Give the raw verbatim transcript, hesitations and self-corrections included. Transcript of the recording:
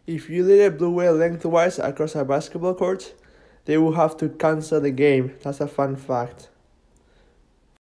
If you lead a blue whale lengthwise across a basketball court, they will have to cancel the game. That's a fun fact.